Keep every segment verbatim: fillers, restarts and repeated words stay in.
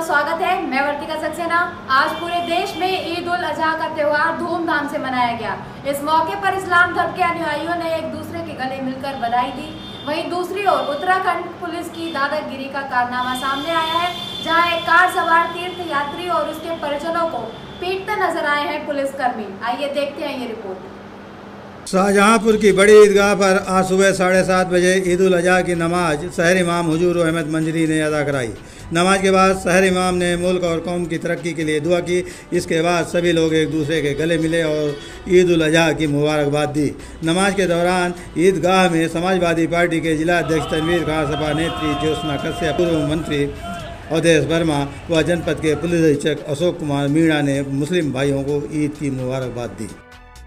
स्वागत है। मैं वर्तिका सक्सेना। आज पूरे देश में ईद उल अजहा का त्यौहार धूमधाम से मनाया गया। इस मौके पर इस्लाम धर्म के अनुयायियों ने एक दूसरे के गले मिलकर बधाई दी। वहीं दूसरी ओर उत्तराखंड पुलिस की दादागिरी का कारनामा सामने आया है, जहां एक कार सवार तीर्थ यात्री और उसके परिजनों को पीटते नजर आए हैं पुलिसकर्मी। आइए देखते हैं ये रिपोर्ट। शाहजहांपुर की बड़ी ईदगाह पर आज सुबह साढ़े सात बजे ईद उल अजहा की नमाज शहर इमाम हुजूर अहमद मंजरी ने अदा कराई। नमाज के बाद शहर इमाम ने मुल्क और कौम की तरक्की के लिए दुआ की। इसके बाद सभी लोग एक दूसरे के गले मिले और ईद उल अजहा की मुबारकबाद दी। नमाज के दौरान ईदगाह में समाजवादी पार्टी के जिला अध्यक्ष तनवीर खान, सपा नेत्री ज्योत्सना कश्यप, पूर्व मंत्री अवधेश वर्मा व जनपद के पुलिस अधीक्षक अशोक कुमार मीणा ने मुस्लिम भाइयों को ईद की मुबारकबाद दी।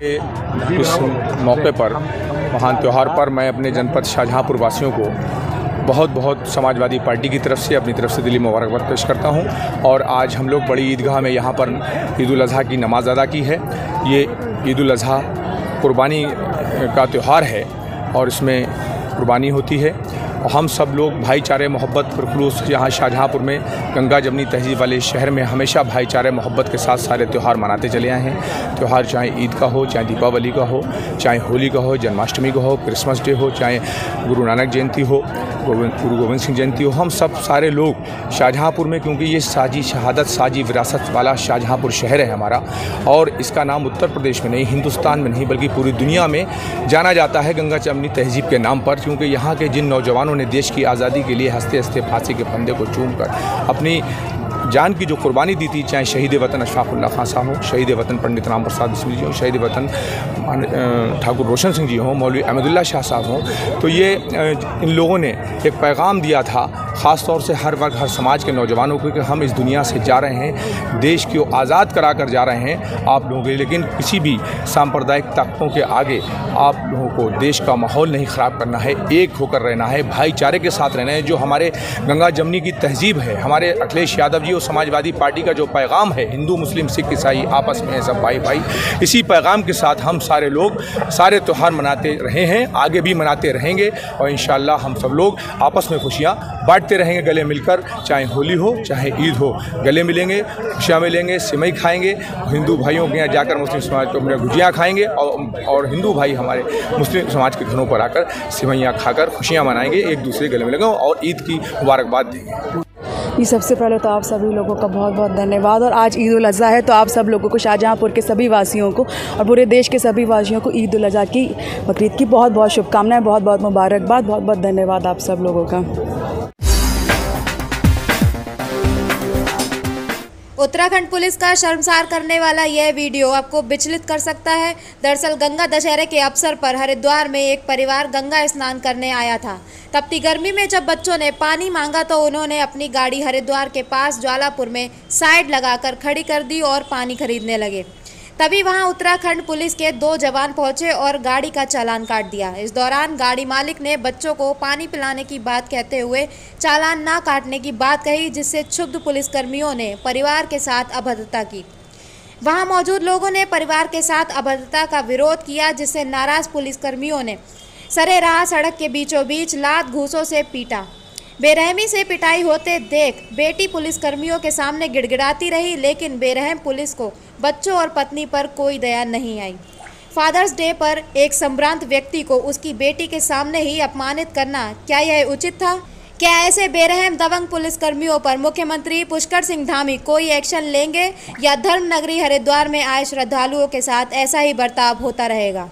इस मौके पर महान त्यौहार पर मैं अपने जनपद शाहजहांपुर वासियों को बहुत बहुत समाजवादी पार्टी की तरफ से अपनी तरफ से दिली मुबारकबाद पेश करता हूं। और आज हम लोग बड़ी ईदगाह में यहाँ पर ईद उल अजहा की नमाज अदा की है। ये ईद उल अजहा कुर्बानी का त्यौहार है और इसमें कुर्बानी होती है और हम सब लोग भाईचारे मोहब्बत और खुलूस यहाँ शाहजहांपुर में गंगा जमनी तहजीब वाले शहर में हमेशा भाईचारे मोहब्बत के साथ सारे त्यौहार मनाते चले आए हैं। त्यौहार चाहे ईद का हो, चाहे दीपावली का हो, चाहे होली का हो, जन्माष्टमी का हो, क्रिसमस डे हो, चाहे गुरु नानक जयंती हो, गुरु गोविंद सिंह जयंती हो, हम सब सारे लोग शाहजहांपुर में, क्योंकि ये साजी शहादत साजी विरासत वाला शाहजहांपुर शहर है हमारा और इसका नाम उत्तर प्रदेश में नहीं, हिंदुस्तान में नहीं बल्कि पूरी दुनिया में जाना जाता है गंगा जमनी तहजीब के नाम पर। क्योंकि यहाँ के जिन नौजवानों ने देश की आज़ादी के लिए हंसते हंसते फांसी के फंदे को चूमकर अपनी जान की जो कुर्बानी दी थी, चाहे शहीद वतन अशफाक उल्लाह खान साहब हो, शहीद वतन पंडित राम प्रसाद बिस्मिल जी हो, शहीद वतन ठाकुर रोशन सिंह जी हों, मौलवी अहमदुल्ला शाह साहब हों, तो ये इन लोगों ने एक पैगाम दिया था ख़ास तौर से हर वर्ग हर समाज के नौजवानों को कि हम इस दुनिया से जा रहे हैं, देश को आज़ाद करा कर जा रहे हैं आप लोगों के, लेकिन किसी भी सांप्रदायिक ताकतों के आगे आप लोगों को देश का माहौल नहीं ख़राब करना है, एक होकर रहना है, भाईचारे के साथ रहना है। जो हमारे गंगा जमनी की तहजीब है, हमारे अखिलेश यादव जी और समाजवादी पार्टी का जो पैगाम है, हिंदू मुस्लिम सिख ईसाई आपस में सब भाई भाई, इसी पैगाम के साथ हम सारे लोग सारे त्यौहार मनाते रहे हैं, आगे भी मनाते रहेंगे और इंशाअल्लाह हम सब लोग आपस में खुशियाँ बांटते रहेंगे गले मिलकर। चाहे होली हो चाहे ईद हो, गले मिलेंगे, खुशियाँ मिलेंगे, सिमई खाएंगे, हिंदू भाइयों के यहाँ जाकर मुस्लिम समाज को गुजिया खाएंगे और, और हिंदू भाई हमारे मुस्लिम समाज के घरों पर आकर सिमैयाँ खाकर खुशियाँ मनाएंगे, एक दूसरे गले मिलेंगे और ईद की मुबारकबाद देंगे। ये सबसे पहले तो आप सभी लोगों का बहुत बहुत धन्यवाद। और आज ईद उल अजहा है तो आप सब लोगों को, शाहजहांपुर के सभी वासियों को और पूरे देश के सभी वासियों को ईद उल अजहा की, बकरीद की बहुत बहुत शुभकामनाएं, बहुत बहुत मुबारकबाद, बहुत बहुत धन्यवाद आप सब लोगों का। उत्तराखंड पुलिस का शर्मसार करने वाला यह वीडियो आपको विचलित कर सकता है। दरअसल गंगा दशहरे के अवसर पर हरिद्वार में एक परिवार गंगा स्नान करने आया था। तपती गर्मी में जब बच्चों ने पानी मांगा तो उन्होंने अपनी गाड़ी हरिद्वार के पास ज्वालापुर में साइड लगाकर खड़ी कर दी और पानी खरीदने लगे। तभी वहां उत्तराखंड पुलिस के दो जवान पहुंचे और गाड़ी का चालान काट दिया। इस दौरान गाड़ी मालिक ने बच्चों को पानी पिलाने की बात कहते हुए चालान ना काटने की बात कही, जिससे क्षुब्ध पुलिसकर्मियों ने परिवार के साथ अभद्रता की। वहां मौजूद लोगों ने परिवार के साथ अभद्रता का विरोध किया, जिससे नाराज पुलिसकर्मियों ने सरेराह सड़क के बीचों बीच लात घूंसों से पीटा। बेरहमी से पिटाई होते देख बेटी पुलिसकर्मियों के सामने गिड़गिड़ाती रही, लेकिन बेरहम पुलिस को बच्चों और पत्नी पर कोई दया नहीं आई। फादर्स डे पर एक संभ्रांत व्यक्ति को उसकी बेटी के सामने ही अपमानित करना, क्या यह उचित था? क्या ऐसे बेरहम दबंग पुलिसकर्मियों पर मुख्यमंत्री पुष्कर सिंह धामी कोई एक्शन लेंगे या धर्म नगरी हरिद्वार में आए श्रद्धालुओं के साथ ऐसा ही बर्ताव होता रहेगा?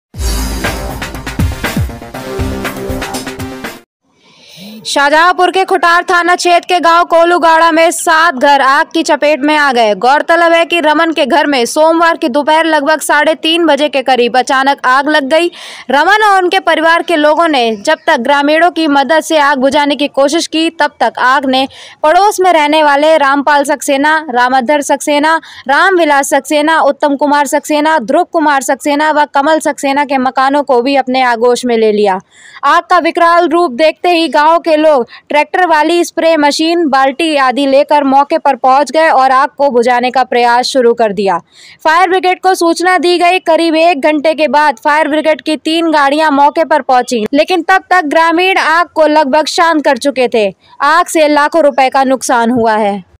शाहजहांपुर के खुटार थाना क्षेत्र के गांव कोलूगाड़ा में सात घर आग की चपेट में आ गए। गौरतलब है कि रमन के घर में सोमवार की दोपहर लगभग साढ़े तीन बजे के करीब अचानक आग लग गई। रमन और उनके परिवार के लोगों ने जब तक ग्रामीणों की मदद से आग बुझाने की कोशिश की, तब तक आग ने पड़ोस में रहने वाले रामपाल सक्सेना, रामधर सक्सेना, रामविलास सक्सेना, उत्तम कुमार सक्सेना, ध्रुव कुमार सक्सेना व कमल सक्सेना के मकानों को भी अपने आगोश में ले लिया। आग का विकराल रूप देखते ही गाँव के लोग ट्रैक्टर वाली स्प्रे मशीन, बाल्टी आदि लेकर मौके पर पहुंच गए और आग को बुझाने का प्रयास शुरू कर दिया। फायर ब्रिगेड को सूचना दी गई। करीब एक घंटे के बाद फायर ब्रिगेड की तीन गाड़ियां मौके पर पहुंची, लेकिन तब तक ग्रामीण आग को लगभग शांत कर चुके थे। आग से लाखों रुपए का नुकसान हुआ है।